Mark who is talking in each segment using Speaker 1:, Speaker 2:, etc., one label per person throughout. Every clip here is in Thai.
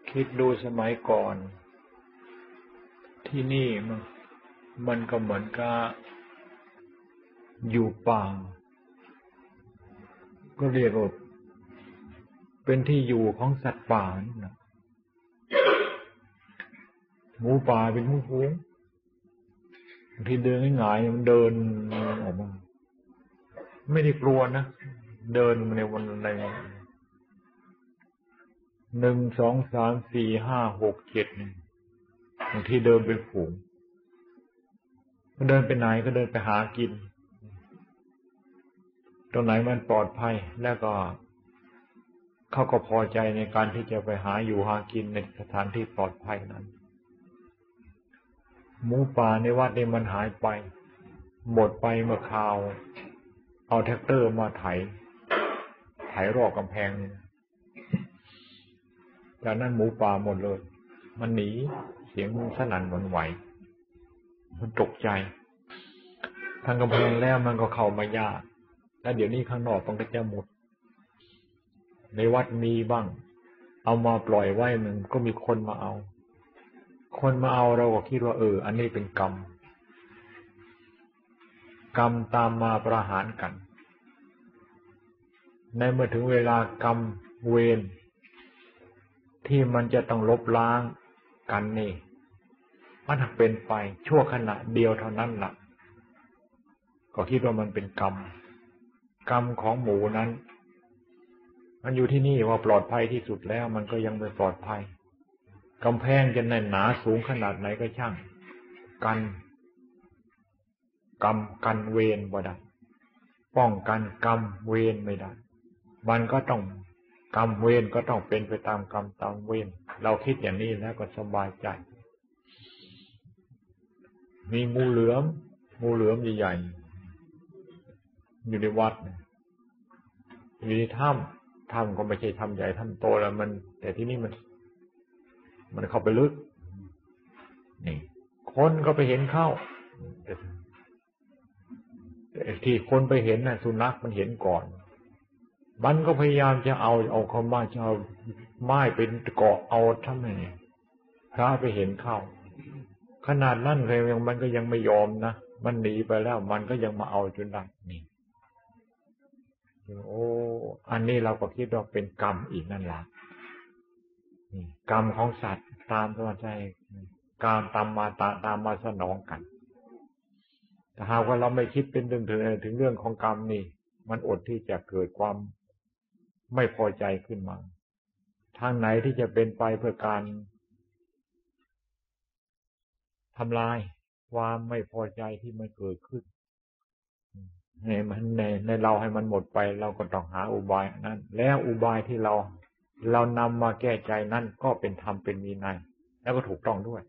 Speaker 1: คิดดูสมัยก่อนที่นี่มันก็เหมือนกับอยู่ป่าก็เรียกว่าเป็นที่อยู่ของสัตว์ป่านี่นะหมูป่าเป็นหมูฝูงบางทีเดินง่ายๆมันเดินออกมาไม่ได้กลัวนะเดินมาในวันอะไร1 2 3 4 5 6 7บางทีเดินเป็นฝูงก็เดินไปไหนก็เดินไปหากินตรงไหนมันปลอดภัยแล้วก็เขาก็พอใจในการที่จะไปหาอยู่หากินในสถานที่ปลอดภัยนั้นหมูป่าในวัดนี้มันหายไปหมดไปเมื่อคราวเอาแท็กเตอร์มาไถรอบกำแพงนี่จากนั้นหมูป่าหมดเลยมันหนีเสียงสนั่นหวั่นไหวมันตกใจทางกำแพงแล้วมันก็เข้ามายากแล้วเดี๋ยวนี้ข้างนอกมันก็จะหมดในวัดมีบ้างเอามาปล่อยไว้มันก็มีคนมาเอาเราก็คิดว่าอันนี้เป็นกรรมตามมาประหารกันในเมื่อถึงเวลากรรมเวรที่มันจะต้องลบล้างกันนี่มันเป็นไปชั่วขณะเดียวเท่านั้นล่ะก็คิดว่ามันเป็นกรรมของหมูนั้นมันอยู่ที่นี่ว่าปลอดภัยที่สุดแล้วมันก็ยังไม่ปลอดภัยกำแพงจะแน่นหนาสูงขนาดไหนก็ช่างกันกรรมกันเวรบ่ได้ป้องกันกรรมเวรไม่ได้มันก็ต้องกรรมเวรก็ต้องเป็นไปตามกรรมตามเวรเราคิดอย่างนี้แล้วก็สบายใจมีงูเหลือมใหญ่ๆอยู่ในวัดอยู่ในถ้ำก็ไม่ใช่ถ้ำใหญ่ถ้ำโตแล้วมันแต่ที่นี่มันเข้าไปลึกนี่คนก็ไปเห็นเข้าแต่ที่คนไปเห็นน่ะสุนัขมันเห็นก่อนมันก็พยายามจะเอาเข้ามาจะเอาไม้เป็นเกาะเอาทำไมพระไปเห็นเข้าขนาดนั้นเลยมันก็ยังไม่ยอมนะมันหนีไปแล้วมันก็ยังมาเอาจนได้นี่อันนี้เราก็คิดว่าเป็นกรรมอีกนั่นแหละกรรมของสัตว์ตามตัวใจการตามมาสนองกันแต่หากว่าเราไม่คิดเป็นถึงเรื่องของกรรมนี่มันอดที่จะเกิดความไม่พอใจขึ้นมาทางไหนที่จะเป็นไปเพื่อการทำลายความไม่พอใจที่มันเกิดขึ้นในเราให้มันหมดไปเราก็ต้องหาอุบายนั้นแล้วอุบายที่เรานำมาแก้ใจนั้นก็เป็นธรรมเป็นวินัยแล้วก็ถูกต้องด้วย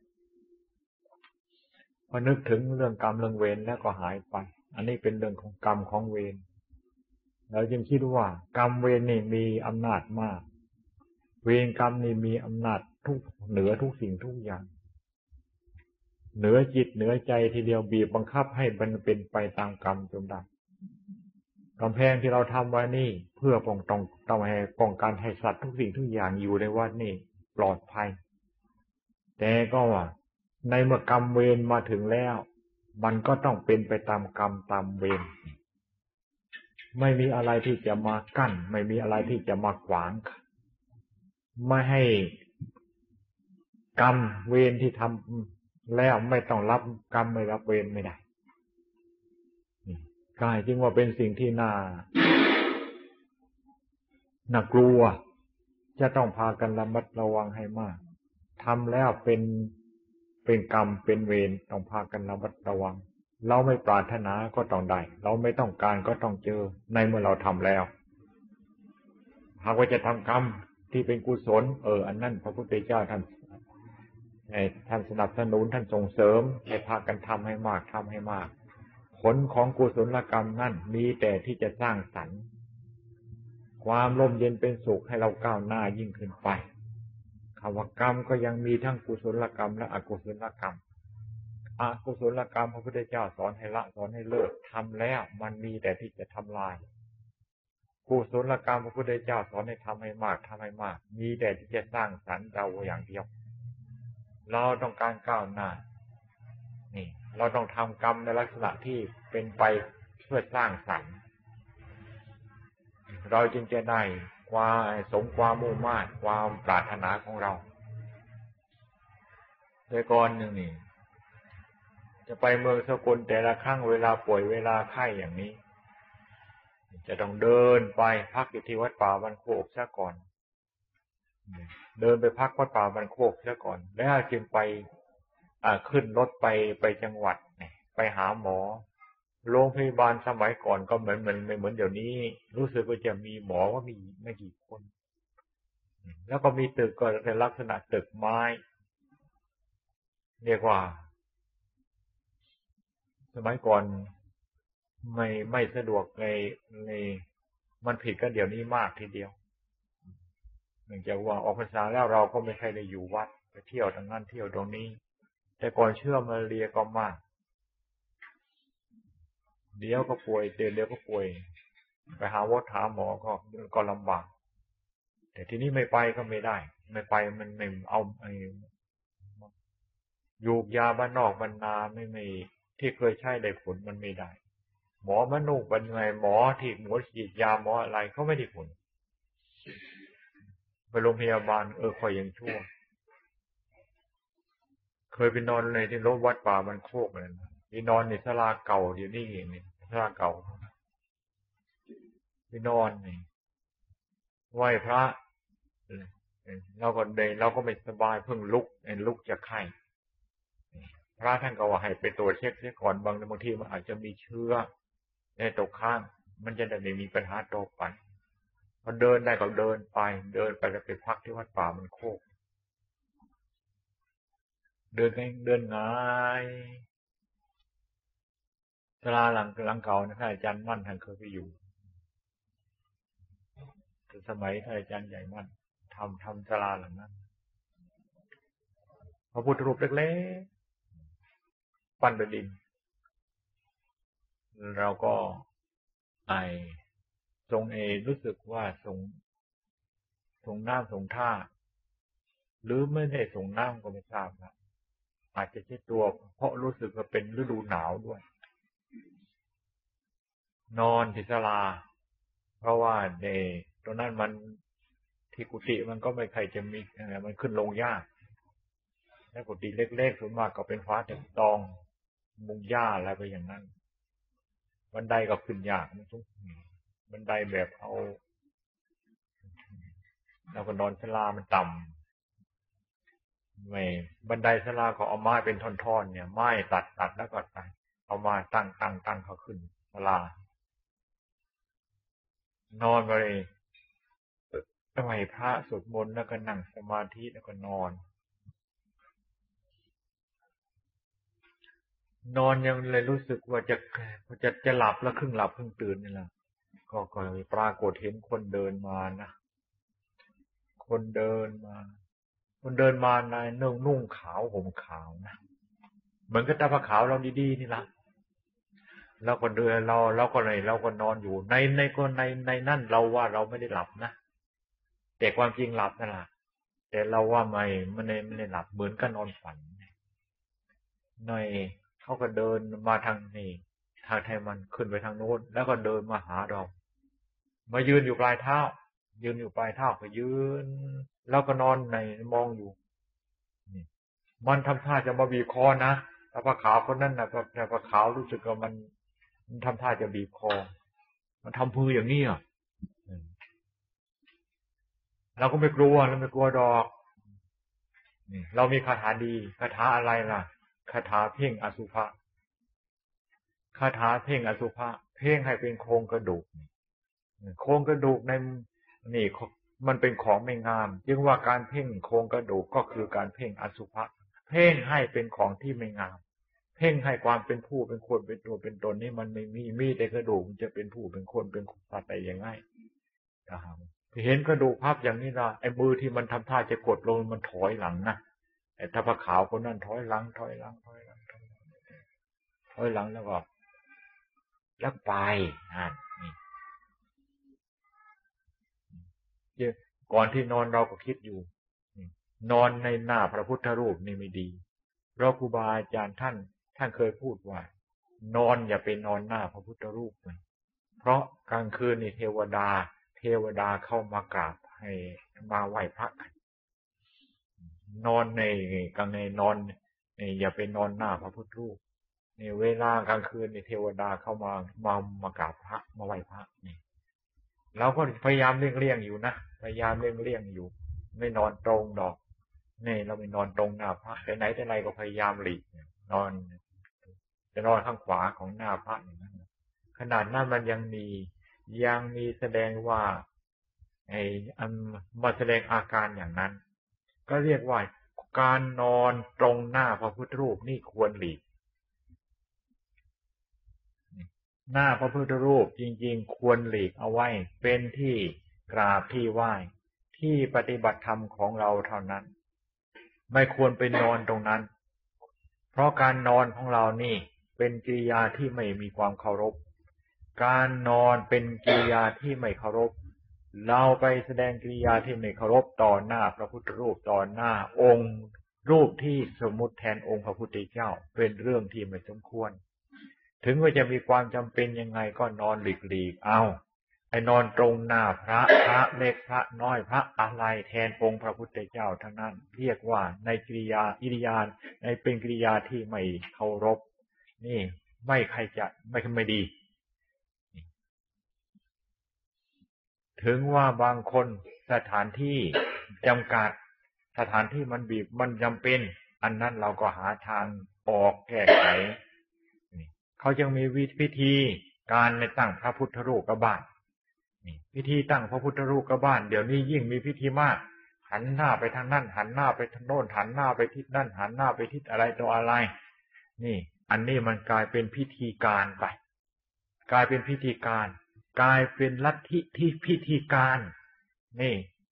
Speaker 1: พอนึกถึงเรื่องกรรมเรื่องเวรแล้วก็หายไปอันนี้เป็นเรื่องของกรรมของเวรเราจึงคิดว่ากรรมเวรนี่มีอำนาจมากเวรกรรมนี่มีอำนาจเหนือทุกสิ่งทุกอย่างเหนือจิตเหนือใจทีเดียวบีบบังคับให้มันเป็นไปตามกรรมจนได้กำแพงที่เราทำไว้นี่เพื่อป้องกันให้สัตว์ทุกสิ่งทุกอย่างอยู่ในวัดนี่ปลอดภัยแต่ก็ว่าในเมื่อกรรมเวรมาถึงแล้วมันก็ต้องเป็นไปตามกรรมตามเวรไม่มีอะไรที่จะมากั้นไม่มีอะไรที่จะมาขวางไม่ให้กรรมเวรที่ทำแล้วไม่ต้องรับกรรมไม่รับเวรไม่ได้กายจึงว่าเป็นสิ่งที่น่ากลัวจะต้องพากันระมัดระวังให้มากทำแล้วเป็นกรรมเป็นเวรต้องพากันระมัดระวังเราไม่ปรารถนาก็ต้องได้เราไม่ต้องการก็ต้องเจอในเมื่อเราทำแล้วหากว่าจะทำกรรมที่เป็นกุศลอันนั้นพระพุทธเจ้าท่านสนับสนุนท่านส่งเสริมให้พากันทำให้มากผลของกุศลกรรมนั่นมีแต่ที่จะสร้างสรรค์ความร่มเย็นเป็นสุขให้เราก้าวหน้ายิ่งขึ้นไปคำว่ากรรมก็ยังมีทั้งกุศลกรรมและอกุศลกรรมอกุศลกรรมพระพุทธเจ้าสอนให้ละสอนให้เลิกทำแล้วมันมีแต่ที่จะทำลายกุศลกรรมพระพุทธเจ้าสอนให้ทำให้มากทำให้มากมีแต่ที่จะสร้างสรรค์เราอย่างเดียวเราต้องการก้าวหน้านี่เราต้องทำกรรมในลักษณะที่เป็นไปเพื่อสร้างสรรค์เราจึงจะได้ความสมความมุ่งมั่นความปรารถนาของเราโดยก่อนหนึ่งนี่จะไปเมืองสกลแต่ละครั้งเวลาป่วยเวลาไข้อย่างนี้จะต้องเดินไปพักอยู่ที่วัดป่าบ้านโคกซะก่อนเดินไปพักวัดป่าบ้านโคกซะก่อนแล้วจึงไปขึ้นรถไปจังหวัดไปหาหมอโรงพยาบาลสมัยก่อนก็เหมือนไม่เหมือนเดี๋ยวนี้รู้สึกว่าจะมีหมอว่ามีไม่กี่คนแล้วก็มีตึกก็ในลักษณะตึกไม้เรียกว่าสมัยก่อนไม่สะดวกในมันผิดกันเดี๋ยวนี้มากทีเดียวเนื่องจากว่าออกพรรษาแล้วเราก็ไม่ใช่ได้อยู่วัดไปเที่ยวทางนั้นเที่ยวตรงนี้แต่ก่อนเชื่อมาเรียก็มากเดี๋ยวก็ป่วยเดี๋ยวก็ป่วยไปหาวัดหาหมอก็ลำบากแต่ทีนี้ไม่ไปก็ไม่ได้ไม่ไปมันไม่เอายูกยาบ้านนอกบรรณาไม่ที่เคยใช้ได้ผลมันไม่ได้หมอมันนุ่งเป็นไงหมอที่หมอฉีดยาหมออะไรเขาไม่ได้ผลไปโรงพยาบาลคอยยังชั่วเคยไปนอนในที่โรงวัดป่ามันโคกเลยนะไปนอนในศาลาเก่าเดี๋ยวนี้เองนี่ศาลาเก่าไปนอนนี่ไหว้พระเราก็ไม่สบายเพิ่งลุกจากไข้พระท่านก็ว่าให้ไปตรวจเช็คเสียก่อนบางทีมันอาจจะมีเชื้อในตกข้างมันจะได้ไม่มีปัญหาต่อไปพอเดินได้ก็เดินไปแล้วไปพักที่วัดป่ามันโคกเดินง่ายศาลาหลังเก่านะท่านอาจารย์มั่นท่านเคยไปอยู่สมัยท่านอาจารย์ใหญ่มั่นทำศาลาหลังนั้นพระพุทธรูปเล็กๆปั้นด้วยดินเราก็ทรงรู้สึกว่าส่งน้ำส่งท่าหรือไม่ได้ส่งน้ำก็ไม่ทราบนะอาจจะใช้ตัวเพราะรู้สึกว่าเป็นฤดูหนาวด้วยนอนที่ศาลาเพราะว่าตรงนั้นมันที่กุฏิมันก็ไม่ใครจะมีมันขึ้นลงยากแล้วกุฏิเล็กๆส่วนมากก็เป็นฟ้าแต่ตองมุงหญ้าอะไรไปอย่างนั้นบันไดก็ขึ้นยากมันทุกบันไดแบบเอาเราก็นอนศาลามันต่ำไม่บันไดศาลาก็เอาไม้เป็นท่อนๆเนี่ยไม้ตัดแล้วก็เอามาตั้งเขาขึ้นศาลานอนไปเลยไหว้พระสวดมนต์แล้วก็นั่งสมาธิแล้วก็นอนยังเลยรู้สึกว่าจะหลับแล้วครึ่งหลับครึ่งตื่นนี่แหละก็ปรากฏเห็นคนเดินมานะคนเดินมาในนุ่งขาวห่มขาวนะเหมือนกับตาผ้าขาวเราดีๆนี่ละแล้วก็เดินเราก็นอนอยู่ในนั่นเราว่าเราไม่ได้หลับนะแต่ความจริงหลับนั่นแหละแต่เราว่าไม่ได้หลับเหมือนกับนอนฝันในเขาก็เดินมาทางนี้ทางไทยมันขึ้นไปทางโน้นแล้วก็เดินมาหาเรามายืนอยู่ปลายเท้าก็ยืนแล้วก็นอนในมองอยู่นี่มันทำท่าจะมาบีบคอนะแต่ผ้าขาวคนนั้นนะแต่ผ้าขาวรู้สึกว่ามันทำท่าจะบีบคอมันทำมืออย่างนี้อ่ะเราก็ไม่กลัวดอกนี่เรามีคาถาดีคาถาอะไรล่ะคาถาเพ่งอสุภะเพ่งให้เป็นโครงกระดูกโครงกระดูกในนี่มันเป็นของไม่งามจึงว่าการเพ่งโครงกระดูกก็คือการเพ่งอสุภะเพ่งให้เป็นของที่ไม่งามเพ่งให้ความเป็นผู้เป็นคนเป็นตัวเป็นตนนี่มันไม่มีแต่กระดูกจะเป็นผู้เป็นคนเป็นสัตว์ได้ยังไงเห็นกระดูกภาพอย่างนี้ละไอ้มือที่มันทำท่าจะกดลงมันถอยหลังนะไอ้ถ้าผ้าขาวคนนั้นถอยหลังแล้วก็ไปนี่ก่อนที่นอนเราก็คิดอยู่นอนในหน้าพระพุทธรูปนี่ไม่ดีเพราะครูบาอาจารย์ท่านเคยพูดว่านอนอย่าไปนอนหน้าพระพุทธรูปเลยเพราะกลางคืนนี่เทวดาเข้ามากราบให้มาไหว้พระกันนอนในกลางในนอนอย่าไปนอนหน้าพระพุทธรูปนี่เวลากลางคืนนี่เทวดาเข้ามากราบพระมาไหว้พระนี่เราก็พยายามเลี่ยงอยู่นะพยายามเลี่ยงอยู่ไม่นอนตรงดอกนี่เราไม่นอนตรงหน้าพระแต่ไหนแต่ไรก็พยายามหลีกนอนจะนอนข้างขวาของหน้าพระอย่างนั้นขนาดนั้นมันยังมีแสดงว่ามาแสดงอาการอย่างนั้นก็เรียกว่าการนอนตรงหน้าพระพุทธรูปนี่ควรหลีกหน้าพระพุทธรูปจริงๆควรหลีกเอาไว้เป็นที่กราบที่ไหว้ที่ปฏิบัติธรรมของเราเท่านั้นไม่ควรไปนอนตรงนั้นเพราะการนอนของเรานี่เป็นกิริยาที่ไม่มีความเคารพการนอนเป็นกิริยาที่ไม่เคารพเราไปแสดงกิริยาที่ไม่เคารพต่อหน้าพระพุทธรูปต่อหน้าองค์รูปที่สมมุติแทนองค์พระพุทธเจ้าเป็นเรื่องที่ไม่สมควรถึงว่าจะมีความจำเป็นยังไงก็นอนหลีกเอาไอ้นอนตรงหน้าพระเล็กพระน้อยพระอะไรแทนองค์พระพุทธเจ้าทั้งนั้นเรียกว่าในกิริยาในเป็นกิริยาที่ไม่เคารพนี่ไม่ดีถึงว่าบางคนสถานที่จำกัดสถานที่มันบีบมันจำเป็นอันนั้นเราก็หาทางออกแก้ไขเขาจึงมีวิธีการในตั้งพระพุทธรูปกับบ้านพิธีตั้งพระพุทธรูปกับบ้านเดี๋ยวนี้ยิ่งมีพิธีมากหันหน้าไปทางนั้นหันหน้าไปทางโน้นหันหน้าไปทิศนั่นหันหน้าไปทิศอะไรต่ออะไรนี่อันนี้มันกลายเป็นพิธีการไปกลายเป็นพิธีการกลายเป็นลัทธิที่พิธีการนี่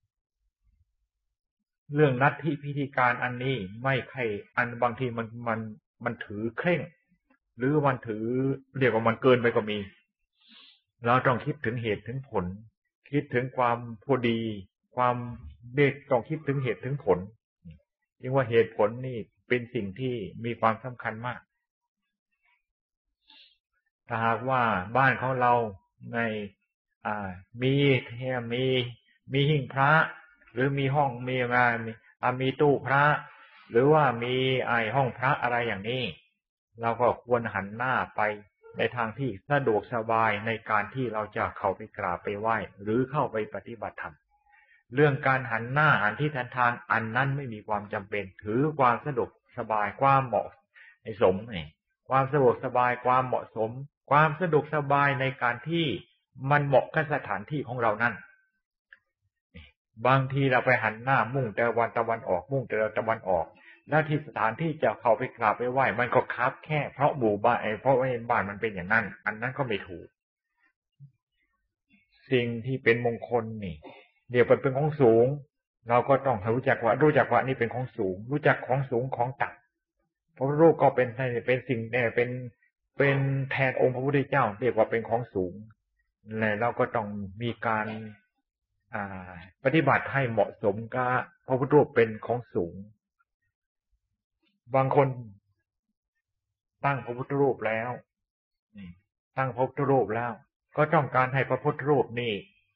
Speaker 1: เรื่องลัทธิพิธีการอันนี้ไม่ใช่อันบางทีมันถือเคร่งหรือมันถือเรียกว่ามันเกินไปก็มีเราต้องคิดถึงเหตุถึงผลคิดถึงความพอดีความต้องคิดถึงเหตุถึงผลจึงว่าเหตุผลนี่เป็นสิ่งที่มีความสำคัญมากถ้าหากว่าบ้านของเราในมีหิ้งพระหรือมีห้องมีตู้พระหรือว่ามีห้องพระอะไรอย่างนี้เราก็ควรหันหน้าไปในทางที่สะดวกสบายในการที่เราจะเข้าไปกราบไปไหว้หรือเข้าไปปฏิบัติธรรมเรื่องการหันหน้าหันที่ทางอันนั้นไม่มีความจำเป็นถือความสะดวกสบายความเหมาะสมความสะดวกสบายความเหมาะสมความสะดวกสบายในการที่มันเหมาะกับสถานที่ของเรานั่นบางทีเราไปหันหน้ามุ่งแต่วันตะวันออกมุ่งแต่ตะวันออกแล้วที่สถานที่จะเข้าไปกราบไปไหว้มันก็คับแค่เพราะหมู่บ้านเพราะว่าบ้านมันเป็นอย่างนั้นอันนั้นก็ไม่ถูกสิ่งที่เป็นมงคลนี่เดี๋ยวเป็นของสูงเราก็ต้องรู้จักว่านี่เป็นของสูงรู้จักของสูงของต่ำเพราะรูปก็เป็นสิ่งเป็นแทนองค์พระพุทธเจ้าเรียกว่าเป็นของสูงและเราก็ต้องมีการปฏิบัติให้เหมาะสมกับพระพุทธรูปเป็นของสูงบางคนตั้งพระพุทธรูปแล้วก็ต้องการให้พระพุทธรูปนี่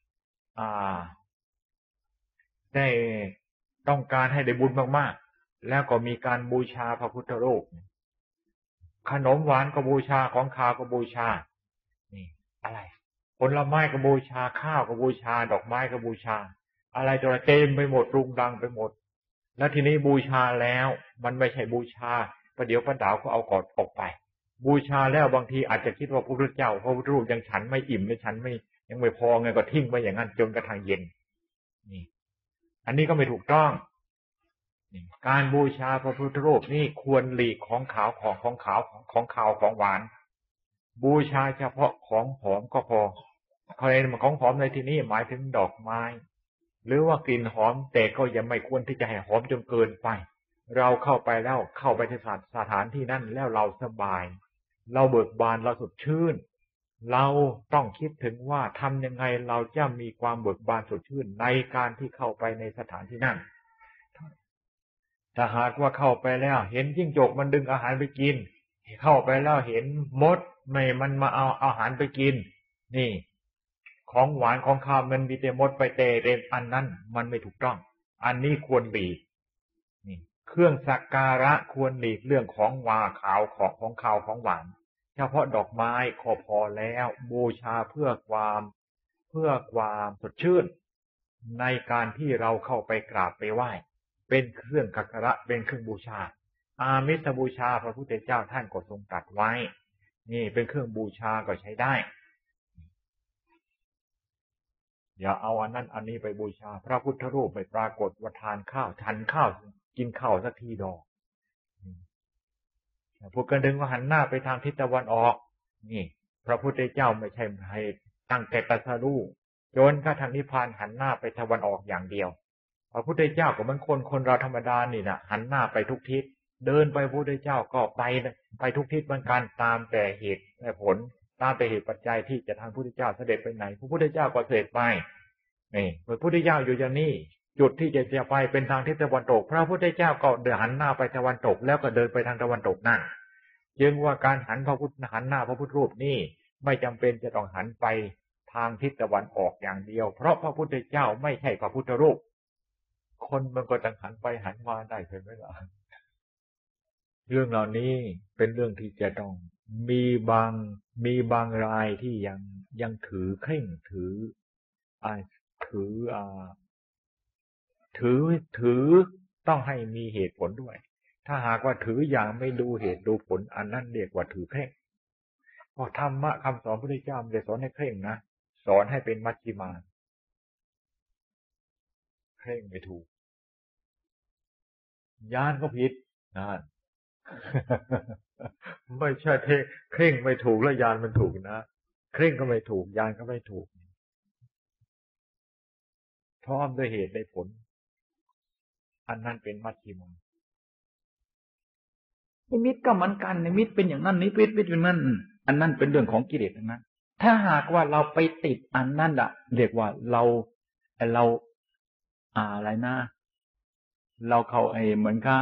Speaker 1: ได้ต้องการให้ได้บุญมากๆแล้วก็มีการบูชาพระพุทธรูปขนมหวานก็บูชาของขาวก็บูชานี่อะไรผลไม้ก็บูชาข้าวก็บูชาดอกไม้ก็บูชาอะไรตัวเต็มไปหมดรุงรังไปหมดแล้วทีนี้บูชาแล้วมันไม่ใช่บูชาประเดี๋ยวประดาวก็เอากอดออกไปบูชาแล้วบางทีอาจจะคิดว่าพระพุทธเจ้าพระพุทธรูปยังฉันไม่อิ่มและฉันไม่ยังไม่พอไงก็ทิ้งไว้อย่างนั้นจนกระทั่งเย็นนี่อันนี้ก็ไม่ถูกต้องการบูชาพระพุทธรูปนี่ควรหลีกของขาวของหวานบูชาเฉพาะของหอมก็พอของหอมในที่นี้หมายถึงดอกไม้หรือว่ากลิ่นหอมแต่ก็ยังไม่ควรที่จะให้หอมจนเกินไปเราเข้าไปที่สถานที่นั่นแล้วเราสบายเราเบิกบานเราสดชื่นเราต้องคิดถึงว่าทำยังไงเราจะมีความเบิกบานสดชื่นในการที่เข้าไปในสถานที่นั้นถ้าหากว่าเข้าไปแล้วเห็นจิ้งจกมันดึงอาหารไปกินเข้าไปแล้วเห็นมดไม่มันมาเอาอาหารไปกินนี่ของหวานของข้าวมันมีแต่มดไปเตะเต็มอันนั้นมันไม่ถูกต้องอันนี้ควรหลีกนี่เครื่องสักการะควรหลีกเรื่องของหวานขาวของข้าวของหวานเฉพาะดอกไม้ขอพอแล้วบูชาเพื่อความสดชื่นในการที่เราเข้าไปกราบไปไหว้เป็นเครื่องสักการะเป็นเครื่องบูชาอามิสบูชาพระพุทธเจ้าท่านก็ทรงตรัสไว้นี่เป็นเครื่องบูชาก็ใช้ได้อย่าเอาอันนั้นอันนี้ไปบูชาพระพุทธรูปไปปรากฏว่าทานข้าวฉันข้าวกินข้าวสักทีดอกพวกกันดึงว่าหันหน้าไปทางทิศตะวันออกนี่พระพุทธเจ้าไม่ใช่ให้ตั้งแต่ตรัสรู้จนกระทั่งนิพพานหันหน้าไปตะวันออกอย่างเดียวพระพุทธเจ้าก็เหมือนคนเราธรรมดานี่นะหันหน้าไปทุกทิศเดินไปพระพุทธเจ้าก็ไปทุกทิศเหมือนกันตามแต่เหตุและผลตามแต่เหตุปัจจัยที่จะทางพระพุทธเจ้าเสด็จไปไหนพระพุทธเจ้าก็เสด็จไปนี่พระพุทธเจ้าอยู่อย่างนี้จุดที่จะไปเป็นทางทิศตะวันตกพระพุทธเจ้าก็เดินหันหน้าไปตะวันตกแล้วก็เดินไปทางตะวันตกนั่นจึงว่าการหันหน้าพระพุทธรูปนี่ไม่จำเป็นจะต้องหันไปทางทิศตะวันออกอย่างเดียวเพราะพระพุทธเจ้าไม่ใช่พระพุทธรูปคนมันก็ต้องหันไปหันมาได้ใช่ไหมล่ะเรื่องเหล่านี้เป็นเรื่องที่จะต้องมีบางรายที่ยังถือเคร่งถือต้องให้มีเหตุผลด้วยถ้าหากว่าถืออย่างไม่ดูเหตุดูผลอันนั้นเรียกว่าถือเคร่งเพราะธรรมะคำสอนพระพุทธเจ้าไม่ได้สอนให้เคร่งนะสอนให้เป็นมัชฌิมาเคร่งไม่ถูกญาณก็ผิดนั่น ไม่ใช่เคร่งไม่ถูกแล้วญาณมันถูกนะเคร่งก็ไม่ถูกญาณก็ไม่ถูกพร้อมด้วยเหตุด้วยผลอันนั้นเป็นมัชฌิมานิมิตก็เหมือนกันนิมิตเป็นอย่างนั้นนิมิตเป็นอย่างนั้นอันนั้นเป็นเรื่องของกิเลสทั้งนั้นถ้าหากว่าเราไปติดอันนั้นอ่ะเรียกว่าเราอะไรนะเราเข้าเหมือนกับ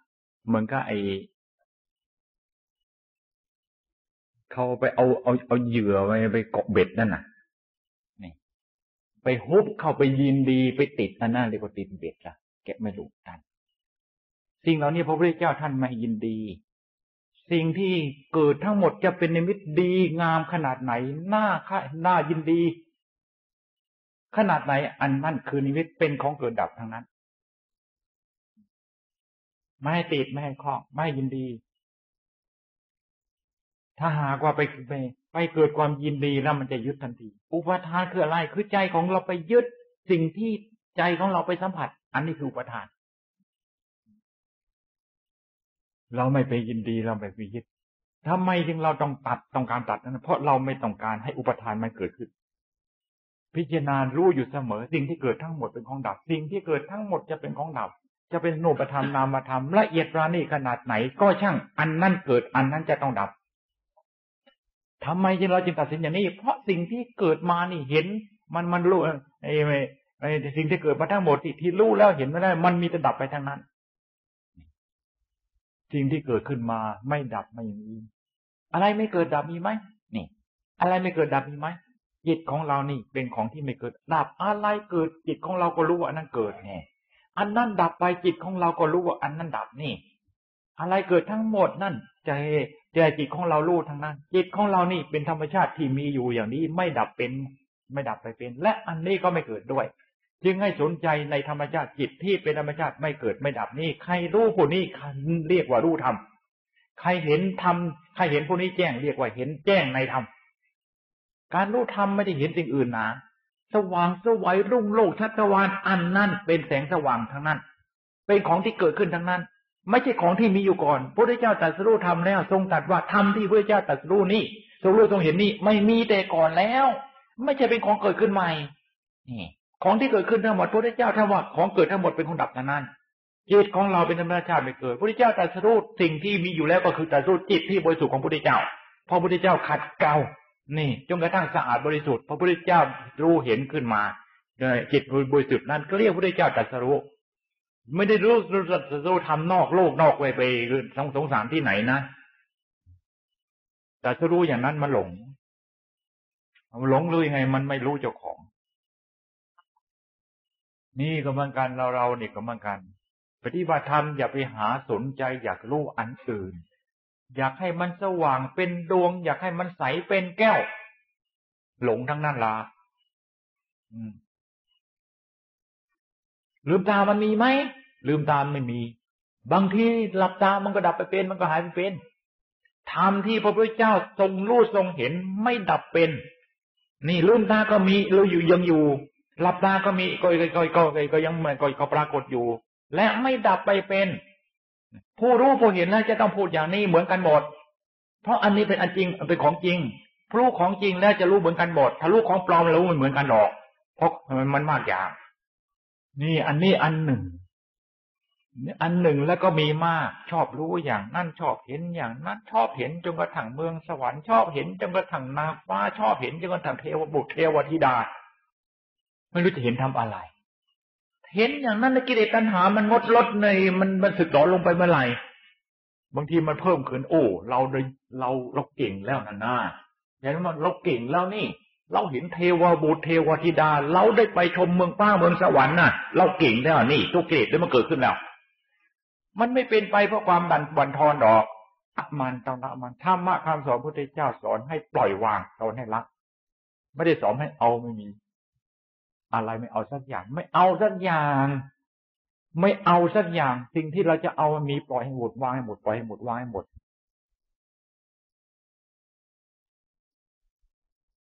Speaker 1: เขาไปเอาเหยื่อไปเกาะเบ็ดนั่นน่ะนี่ไปฮุบเข้าไปยินดีไปติดอันนั้นเรียกว่าติดเบ็ดละแกะไม่รู้ทันสิ่งเหล่านี้พระพุทธเจ้าท่านไม่ยินดีสิ่งที่เกิดทั้งหมดจะเป็นนิมิตดีงามขนาดไหนน่ายินดีขนาดไหนอันนั้นคือนิมิตเป็นของเกิดดับทั้งนั้นไม่ให้ติดไม่ให้คล้องไม่ยินดีถ้าหากว่าไปเกิดความยินดีแล้วมันจะยึดทันทีอุปทานคืออะไรคือใจของเราไปยึดสิ่งที่ใจของเราไปสัมผัสอันนี้คืออุปทานเราไม่ไปยินดีเราไม่ไปยึดทำไมจึงเราต้องการตัดนั้นเพราะเราไม่ต้องการให้อุปทานมันเกิดขึ้นพิจารณารู้อยู่เสมอสิ่งที่เกิดทั้งหมดเป็นของดับสิ่งที่เกิดทั้งหมดจะเป็นของดับจะเป็นรูปธรรมนามธรรมละเอียดปราณีตขนาดไหนก็ช่างอันนั้นเกิดอันนั้นจะต้องดับทำไมเราจึงตัดสินอย่างนี้เพราะสิ่งที่เกิดมานี่เห็นมันรู้สิ่งที่เกิดมาทั้งหมดที่รู้แล้วเห็นไม่ได้มันมีแต่ดับไปทั้งนั้นสิ่งที่เกิดขึ้นมาไม่ดับไม่อย่างนี้อะไรไม่เกิดดับมีไหมนี่อะไรไม่เกิดดับมีไหมจิตของเรานี่เป็นของที่ไม่เกิดดับอะไรเกิดจิตของเราก็รู้ว่าอันนั้นเกิดไงอันนั้นดับไปจิตของเราก็รู้ว่าอันนั้นดับนี่อะไรเกิดทั้งหมดนั่นใจจิตของเรารู้ทั้งนั้นจิตของเรานี่เป็นธรรมชาติที่มีอยู่อย่างนี้ไม่ดับไปเป็นและอันนี้ก็ไม่เกิดด้วยจึงให้สนใจในธรรมชาติจิตที่เป็นธรรมชาติไม่เกิดไม่ดับนี่ใครรู้ผู้นี้เรียกว่ารู้ธรรมใครเห็นธรรมใครเห็นผู้นี้แจ้งเรียกว่าเห็นแจ้งในธรรมการรู้ธรรมไม่ได้เห็นสิ่งอื่นนะสว่างสวัยรุ่งโรจน์ชัชวาลอันนั้นเป็นแสงสว่างทั้งนั้นเป็นของที่เกิดขึ้นทั้งนั้นไม่ใช่ของที่มีอยู่ก่อนพระพุทธเจ้าตรัสรู้ธรรมแล้วทรงตรัสว่าธรรมที่พระพุทธเจ้าตรัสรู้นี่ทรงรู้ทรงเห็นนี่ไม่มีแต่ก่อนแล้วไม่ใช่เป็นของเกิดขึ้นใหม่นี่ของที่เกิดขึ้นทั้งหมดพระพุทธเจ้าถ้าว่าของเกิดทั้งหมดเป็นของดับทั้งนั้นจิตของเราเป็นธรรมชาติไม่เกิดพระพุทธเจ้าตรัสรู้สิ่งที่มีอยู่แล้วก็คือตรัสรู้จิตที่บริสุทธิ์ของพระพุทธเจ้าพอพระพุทธเจ้าขัดเกลา
Speaker 2: นี่จนกระทั่งสะอาดบริสุทธิ์พระพุทธเจ้ารู้เห็นขึ้นมาจิตบริสุทธิ์นั้นก็เรียกพระพุทธเจ้าตรัสรู้ไม่ได้รู้ทำนอกโลกนอกไปสงสารที่ไหนนะตรัสรู้อย่างนั้นมันหลงรู้ยังไงมันไม่รู้เจ้าของนี่ก็เหมือนกันเรานี่ก็เหมือนกันปฏิบัติธรรมอย่าไปหาสนใจอยากรู้อันอื่นอยากให้มันสว่างเป็นดวงอยากให้มันใสเป็นแก้วหลงทั้งนั้นล่ะลืมตามันมีไหมลืมตาไม่มีบางทีหลับตามันก็ดับไปเป็นมันก็หายไปเป็นธรรมที่พระพุทธเจ้าทรงรู้ทรงเห็นไม่ดับเป็นนี่ลืมตาก็มีเราอยู่ยังอยู่หลับตาก็มีก็ยังก็ปรากฏอยู่และไม่ดับไปเป็นผู้รู้ผู้เห็นแล้วจะต้องพูดอย่างนี้เหมือนกันหมดเพราะอันนี้เป็นอันจริงเป็นของจริงรู้ของจริงแล้วจะรู้เหมือนกันหมดถ้ารู้ของปลอมรู้ไม่เหมือนกันหรอกเพราะมันมากอย่างนี่อันนี้อันหนึ่งแล้วก็มีมากชอบรู้อย่างนั้นชอบเห็นอย่างนั้นชอบเห็นจนกระทั่งเมืองสวรรค์ชอบเห็นจนกระทั่งนางฟ้าชอบเห็นจนกระทั่งเทวบุตรเทวธิดาไม่รู้จะเห็นทำอะไรเห็นอย่างนั้นกิเลสตัณหามันงดลดในมันสึกหรอลงไปเมื่อไหร่บางทีมันเพิ่มขึ้นโอ้เราเก่งแล้วนะอย่างนั้นเราเก่งแล้วนี่เราเห็นเทวบุตรเทวธิดาเราได้ไปชมเมืองฟ้าเมืองสวรรค์น่ะเราเก่งแล้วนี่ทุกกิเลสได้มาเกิดขึ้นแล้วมันไม่เป็นไปเพราะความบั่นทอนดอกมันต้องละมันธรรมะคำสอนพระพุทธเจ้าสอนให้ปล่อยวางสอนให้ละไม่ได้สอนให้เอาไม่มีอะไรไม่เอาสักอย่างไม่เอาสักอย่างไม่เอาสักอย่างสิ่งที่เราจะเอามีปล่อยให้หมดวางให้หมดปล่อยให้หมดวางให้หมด